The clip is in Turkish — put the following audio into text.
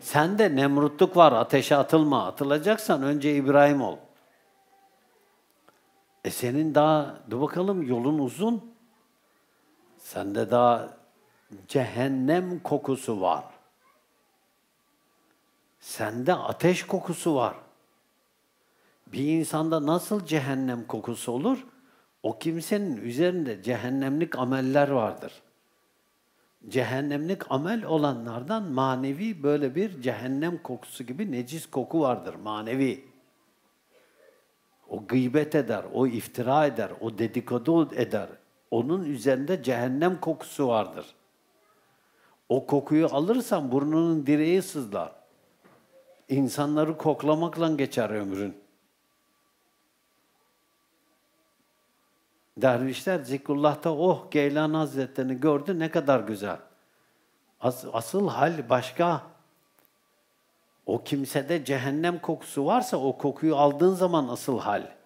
Sende Nemrutluk var, ateşe atılma. Atılacaksan önce İbrahim ol. Senin daha, dur bakalım yolun uzun. Sende daha cehennem kokusu var. Sende ateş kokusu var. Bir insanda nasıl cehennem kokusu olur? O kimsenin üzerinde cehennemlik ameller vardır. Cehennemlik amel olanlardan manevi böyle bir cehennem kokusu gibi necis koku vardır, manevi. O gıybet eder, o iftira eder, o dedikodu eder. Onun üzerinde cehennem kokusu vardır. O kokuyu alırsan burnunun direği sızlar. İnsanları koklamakla geçer ömrün. Dervişler zikrullah'ta oh Geylani Hazretleri'ni gördü ne kadar güzel. Asıl hal başka. O kimsede cehennem kokusu varsa o kokuyu aldığın zaman asıl hal.